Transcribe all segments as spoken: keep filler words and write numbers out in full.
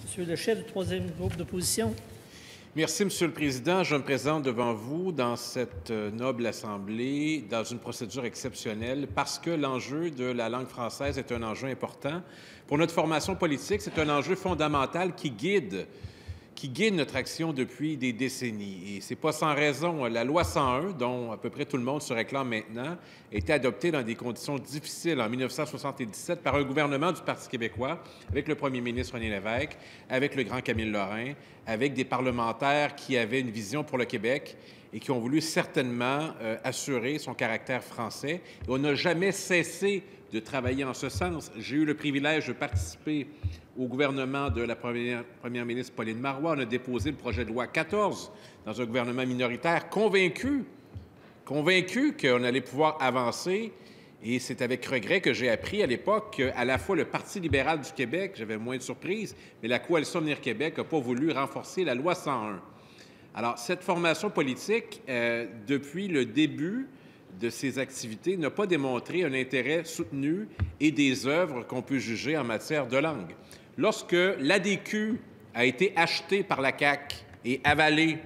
Monsieur le chef du troisième groupe d'opposition. Merci, Monsieur le Président. Je me présente devant vous dans cette noble Assemblée dans une procédure exceptionnelle parce que l'enjeu de la langue française est un enjeu important. Pour notre formation politique, c'est un enjeu fondamental qui guide, qui guide notre action depuis des décennies. Et ce n'est pas sans raison. La loi cent un, dont à peu près tout le monde se réclame maintenant, a été adoptée dans des conditions difficiles en mille neuf cent soixante-dix-sept par un gouvernement du Parti québécois, avec le premier ministre René Lévesque, avec le grand Camille Lorrain, avec des parlementaires qui avaient une vision pour le Québec et qui ont voulu certainement euh, assurer son caractère français. Et on n'a jamais cessé de travailler en ce sens. J'ai eu le privilège de participer au gouvernement de la première, première ministre Pauline Marois. On a déposé le projet de loi quatorze dans un gouvernement minoritaire, convaincu, convaincu qu'on allait pouvoir avancer. Et c'est avec regret que j'ai appris à l'époque qu'à la fois le Parti libéral du Québec, j'avais moins de surprise, mais la Coalition Avenir Québec n'a pas voulu renforcer la loi cent un. Alors, cette formation politique, euh, depuis le début de ses activités, n'a pas démontré un intérêt soutenu et des œuvres qu'on peut juger en matière de langue. Lorsque l'A D Q a été acheté par la C A Q et avalé,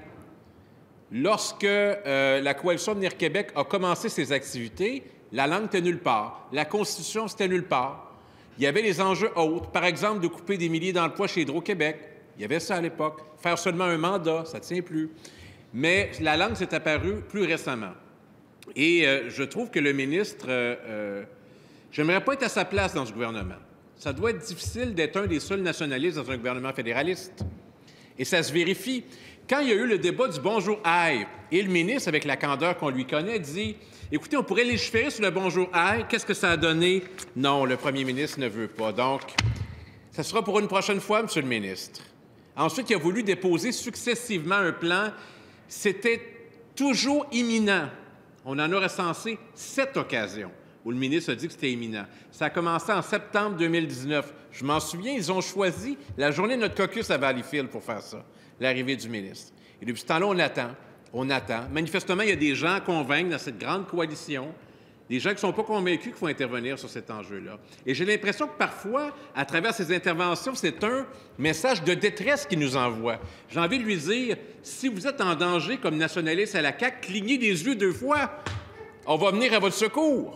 lorsque euh, la Coalition Avenir Québec a commencé ses activités, la langue était nulle part. La Constitution, c'était nulle part. Il y avait les enjeux autres. Par exemple, de couper des milliers d'emplois chez Hydro-Québec. Il y avait ça à l'époque. Faire seulement un mandat, ça ne tient plus. Mais la langue s'est apparue plus récemment. Et euh, je trouve que le ministre... Euh, euh, j'aimerais pas être à sa place dans ce gouvernement. Ça doit être difficile d'être un des seuls nationalistes dans un gouvernement fédéraliste. Et ça se vérifie. Quand il y a eu le débat du Bonjour Aïe, et le ministre, avec la candeur qu'on lui connaît, dit « Écoutez, on pourrait légiférer sur le Bonjour Aïe. Qu'est-ce que ça a donné? » Non, le premier ministre ne veut pas. Donc, ça sera pour une prochaine fois, Monsieur le ministre. Ensuite, il a voulu déposer successivement un plan. C'était toujours imminent. On en a recensé sept occasions où le ministre a dit que c'était imminent. Ça a commencé en septembre deux mille dix-neuf. Je m'en souviens, ils ont choisi la journée de notre caucus à Valleyfield pour faire ça, l'arrivée du ministre. Et depuis ce temps-là, on attend, on attend. Manifestement, il y a des gens à convaincre dans cette grande coalition, des gens qui ne sont pas convaincus qu'il faut intervenir sur cet enjeu-là. Et j'ai l'impression que parfois, à travers ces interventions, c'est un message de détresse qu'il nous envoie. J'ai envie de lui dire, si vous êtes en danger comme nationaliste à la C A Q, clignez des yeux deux fois. On va venir à votre secours.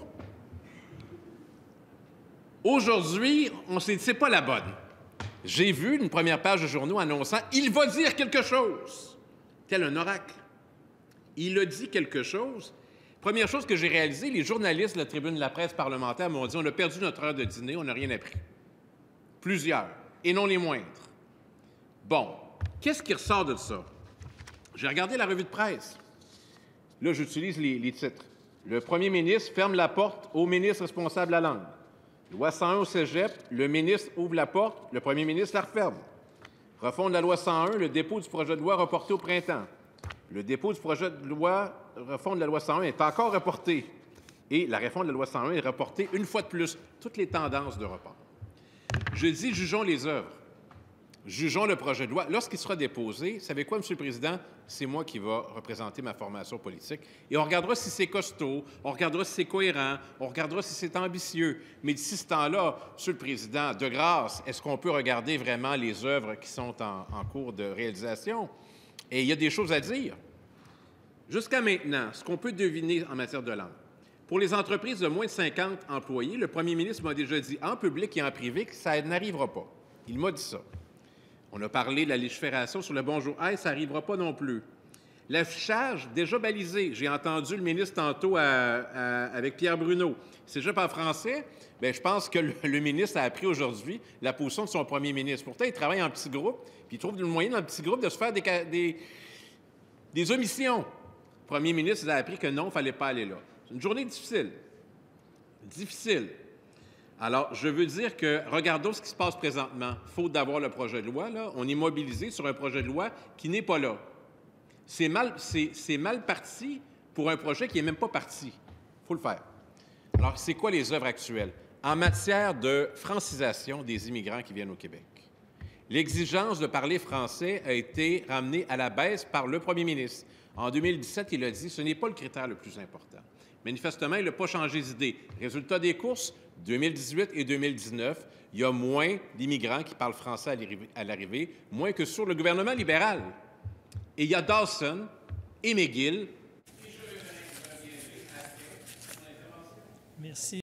Aujourd'hui, on s'est dit, c'est pas la bonne. J'ai vu une première page de journaux annonçant « Il va dire quelque chose », tel un oracle. Il a dit quelque chose. Première chose que j'ai réalisée, les journalistes de la tribune de la presse parlementaire m'ont dit « On a perdu notre heure de dîner, on n'a rien appris. » Plusieurs, et non les moindres. Bon, qu'est-ce qui ressort de ça? J'ai regardé la revue de presse. Là, j'utilise les, les titres. Le premier ministre ferme la porte au ministre responsable de la langue. Loi cent un au cégep, le ministre ouvre la porte, le premier ministre la referme. Refonte la loi cent un, le dépôt du projet de loi reporté au printemps. Le dépôt du projet de loi refonte la loi cent un est encore reporté. Et la réforme de la loi cent un est reportée une fois de plus. Toutes les tendances de report. Je dis, jugeons les œuvres. Jugeons le projet de loi. Lorsqu'il sera déposé, vous savez quoi, M. le Président? C'est moi qui va représenter ma formation politique. Et on regardera si c'est costaud, on regardera si c'est cohérent, on regardera si c'est ambitieux. Mais d'ici ce temps-là, M. le Président, de grâce, est-ce qu'on peut regarder vraiment les œuvres qui sont en, en cours de réalisation? Et il y a des choses à dire. Jusqu'à maintenant, ce qu'on peut deviner en matière de langue, pour les entreprises de moins de cinquante employés, le premier ministre m'a déjà dit, en public et en privé, que ça n'arrivera pas. Il m'a dit ça. On a parlé de la légifération sur le Bonjour Aïe, ça n'arrivera pas non plus. L'affichage, déjà balisé. J'ai entendu le ministre tantôt à, à, avec Pierre Bruno. C'est déjà pas français. Bien, je pense que le, le ministre a appris aujourd'hui la position de son premier ministre. Pourtant, il travaille en petit groupe, puis il trouve le moyen dans le petit groupe de se faire des, des, des omissions. Le premier ministre a appris que non, il ne fallait pas aller là. C'est une journée difficile. Difficile. Alors, je veux dire que, regardons ce qui se passe présentement. Faute d'avoir le projet de loi, là, on est mobilisé sur un projet de loi qui n'est pas là. C'est mal, c'est, c'est mal parti pour un projet qui n'est même pas parti. Il faut le faire. Alors, c'est quoi les œuvres actuelles? En matière de francisation des immigrants qui viennent au Québec, l'exigence de parler français a été ramenée à la baisse par le premier ministre. En deux mille dix-sept, il a dit « ce n'est pas le critère le plus important ». Manifestement, il n'a pas changé d'idée. Résultat des courses, deux mille dix-huit et deux mille dix-neuf, il y a moins d'immigrants qui parlent français à l'arrivée, moins que sur le gouvernement libéral. Et il y a Dawson et McGill. Merci.